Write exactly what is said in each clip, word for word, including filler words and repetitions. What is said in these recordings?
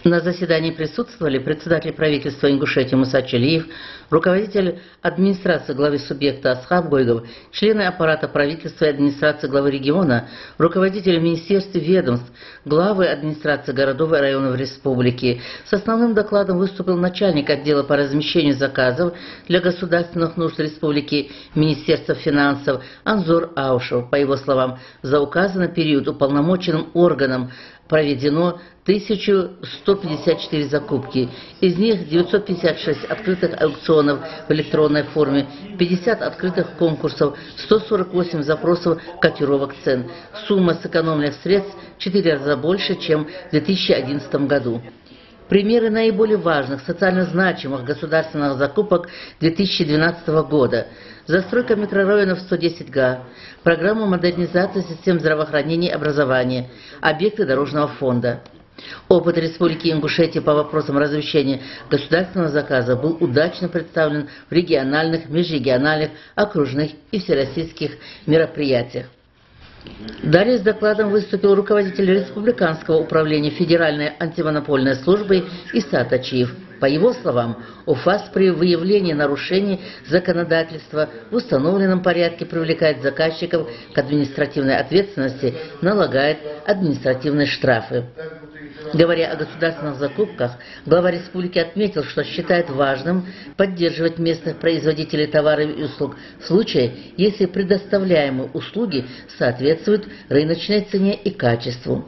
На заседании присутствовали председатель правительства Ингушетии Муса Чалиев, руководитель администрации главы субъекта Асхаб Гойгов, члены аппарата правительства и администрации главы региона, руководители министерств и ведомств, главы администрации городов и районов республики. С основным докладом выступил начальник отдела по размещению заказов для государственных нужд республики Министерства финансов Анзор Аушев. По его словам, за указанный период уполномоченным органом проведено тысяча сто пятьдесят четыре закупки, из них девятьсот пятьдесят шесть открытых аукционов в электронной форме, пятьдесят открытых конкурсов, сто сорок восемь запросов котировок цен. Сумма сэкономленных средств в четыре раза больше, чем в две тысячи одиннадцатом году. Примеры наиболее важных, социально значимых государственных закупок две тысячи двенадцатого года. Застройка микрорайонов сто десять га, программа модернизации систем здравоохранения и образования, объекты дорожного фонда. Опыт Республики Ингушетия по вопросам размещения государственного заказа был удачно представлен в региональных, межрегиональных, окружных и всероссийских мероприятиях. Далее с докладом выступил руководитель Республиканского управления Федеральной антимонопольной службы Иса Тачиев. По его словам, УФАС при выявлении нарушений законодательства в установленном порядке привлекает заказчиков к административной ответственности, налагает административные штрафы. Говоря о государственных закупках, глава республики отметил, что считает важным поддерживать местных производителей товаров и услуг в случае, если предоставляемые услуги соответствуют рыночной цене и качеству.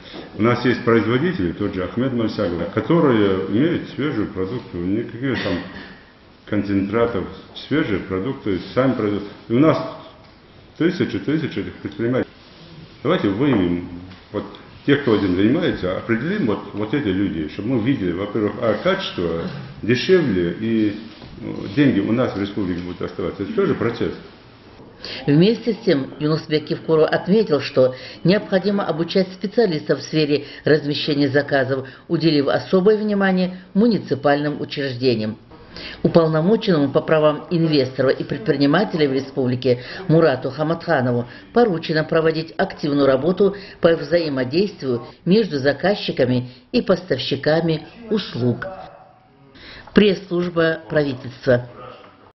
У нас есть производители, тот же Ахмед Марсагов, которые имеют свежую продукцию, никаких там концентратов, свежие продукты, сами продают. И у нас тысячи, тысячи этих предпринимателей. Давайте выявим вот тех, кто этим занимается, определим вот, вот эти люди, чтобы мы видели, во-первых, а качество дешевле и деньги у нас в республике будут оставаться. Это тоже процесс. Вместе с тем Юнусбек Кивкуров отметил, что необходимо обучать специалистов в сфере размещения заказов, уделив особое внимание муниципальным учреждениям. Уполномоченному по правам инвесторов и предпринимателей в республике Мурату Хаматханову поручено проводить активную работу по взаимодействию между заказчиками и поставщиками услуг. Пресс-служба правительства.